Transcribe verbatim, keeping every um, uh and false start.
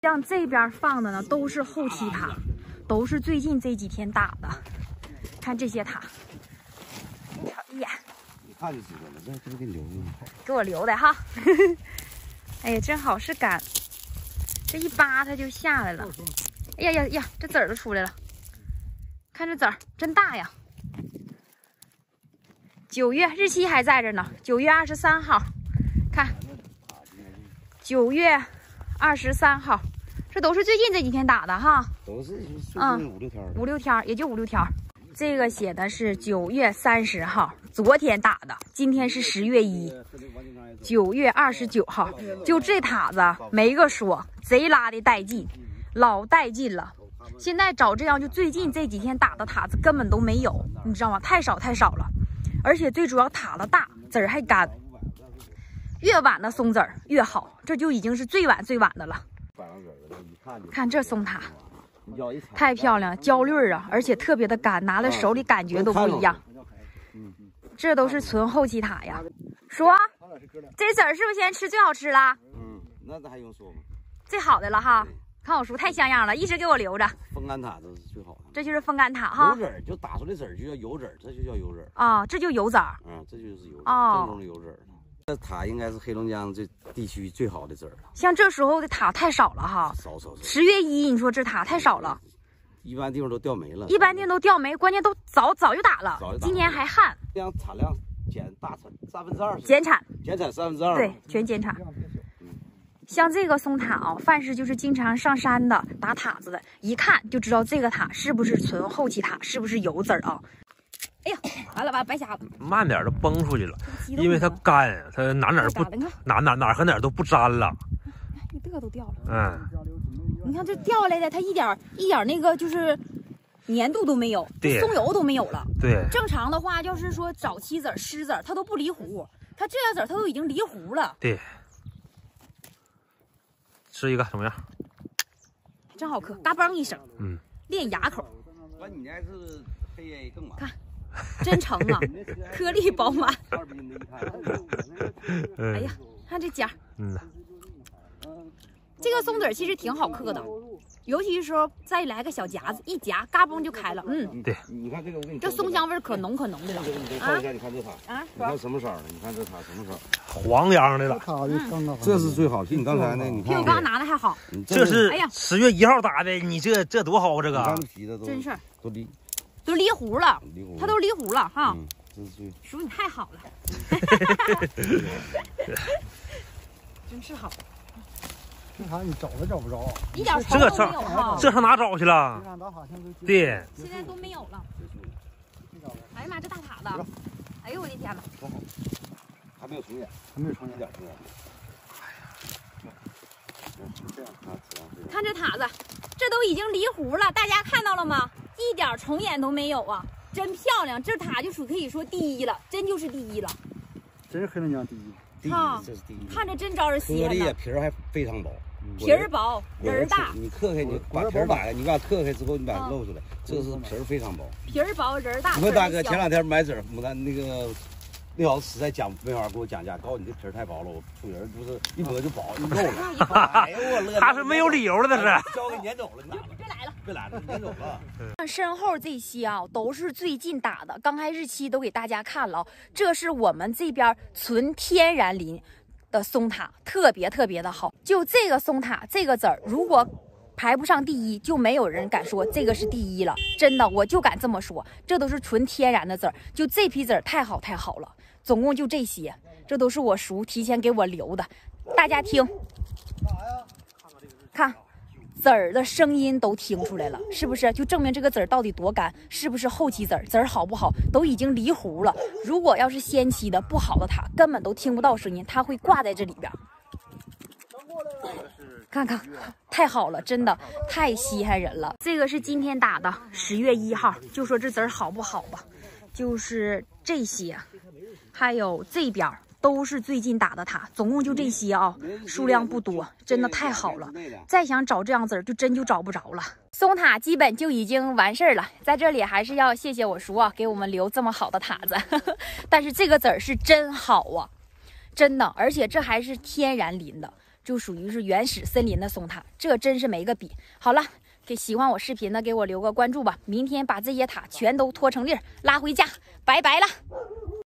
像这边放的呢，都是后期塔，都是最近这几天打的。看这些塔，瞧一眼， 一看就知道了，这这不给你留的吗？ 给我留的哈。哎呀，正好是赶，这一扒它就下来了。哎呀呀呀，这籽儿都出来了，看这籽儿真大呀！九月日期还在这呢，九月二十三号，看，九月二十三号，这都是最近这几天打的哈， 都是嗯五六天， 五六天也就五六天。这个写的是九月三十号，昨天打的，今天是十月一，九月二十九号，就这塔子没个说，贼拉的带劲，老带劲了。现在找这样就最近这几天打的塔子根本都没有，你知道吗？太少太少了，而且最主要塔子大，籽儿还干，越晚的松籽儿越好，这就已经是最晚最晚的了。看这松塔。太漂亮，焦绿儿啊，而且特别的干，拿在手里感觉都不一样。这都是纯后期塔呀。说，这籽儿是不是现在吃最好吃了？ 嗯，那这还用说吗？ 最好的了哈。看我叔太像样了，一直给我留着。 风干塔这是最好的。这就是风干塔哈。 油籽儿就打出来籽儿就叫油籽儿，这就叫油籽儿。 啊，这就油籽儿。 嗯，这就是油籽儿，正宗的油籽儿。这塔应该是黑龙江这地区最好的籽儿了。像这时候的塔太少了哈，少少少。十月一，你说这塔太少了， 一般地方都掉没了。 一般地方都掉没，关键都早早就打了，今年还旱。 这样产量减大产三分之二， 减产， 减产三分之二， 对，全减产。像这个松塔啊，凡是就是经常上山的打塔子的，一看就知道这个塔是不是纯后期塔，是不是油籽儿啊。哎呀，完了完了，白瞎子， 慢点就崩出去了，因为它干，它哪哪不哪哪哪和哪都不粘了。 你这都掉了， 嗯， 你看这掉下来的，它一点一点那个就是粘度都没有， 对， 松油都没有了。 对， 正常的话，要是说早期籽、湿籽，它都不离糊，它这样籽它都已经离糊了。 对，吃一个怎么样？ 真好嗑，嘎嘣一声， 嗯， 练牙口。 完你那是黑 A 更满。 看。真成啊，颗粒饱满。哎呀，看这尖儿， 嗯， 这个松子其实挺好嗑的，尤其是说再来个小夹子，一夹嘎嘣就开了。嗯， 对， 你看这个，我给你这松香味可浓可浓的了。 你看一下，你看这塔啊，你看什么色的？你看这塔什么色？ 黄秧的了。 这是最好，比你刚才那，你看比我刚拿的还好。 这是十月一号打的，你这这多好啊！这个真是都离。 都离糊了，它都离糊了哈。 嗯，这是最叔你太好了，真是好。 这啥你找都找不着， 一点潮都没有哈。 这上哪找去了？对， 现在都没有了。哎呀妈，这大塔子！哎呦我的天哪！ 还没有重演， 还没有重演点重演。 看这塔子，这都已经离糊了，大家看到了吗？一点重演都没有啊，真漂亮！这塔就属可以说第一了，真就是第一了， 真是黑龙江第一。 第一，这是第一。 看着真招人稀罕。 颗粒皮儿还非常薄， 皮儿薄，仁儿大。 你嗑开，你把皮儿打开，你把它嗑开之后，你把它露出来，这是皮儿非常薄。 皮儿薄，仁儿大。 你说大哥，前两天买籽儿，牡丹那个那小子实在讲没法给我讲价，告诉你这皮儿太薄了，我出人不是一剥就薄，一漏了。哎呦我乐！ 他是没有理由了，这是。 交给撵走了，你咋？ 别来了， 别来了，撵走了。 看身后这些啊，都是最近打的，刚才日期都给大家看了，这是我们这边纯天然林的松塔，特别特别的好。就这个松塔，这个籽儿，如果排不上第一，就没有人敢说这个是第一了。真的，我就敢这么说，这都是纯天然的籽儿。就这批籽儿太好太好了，总共就这些，这都是我叔提前给我留的。大家听，看。籽儿的声音都听出来了，是不是？就证明这个籽儿到底多干，是不是后期籽儿？籽儿好不好，都已经离糊了。如果要是先期的不好的塔，根本都听不到声音，它会挂在这里边。看看，太好了，真的太稀罕人了。这个是今天打的，十月一号，就说这籽儿好不好吧？就是这些，还有这边。都是最近打的塔，总共就这些啊，数量不多，真的太好了。再想找这样籽儿，就真就找不着了。松塔基本就已经完事儿了，在这里还是要谢谢我叔啊，给我们留这么好的塔子。但是这个籽儿是真好啊，真的，而且这还是天然林的。 就属于是原始森林的松塔，这真是没个比。好了，给喜欢我视频的给我留个关注吧，明天把这些塔全都拖成粒儿拉回家，拜拜了。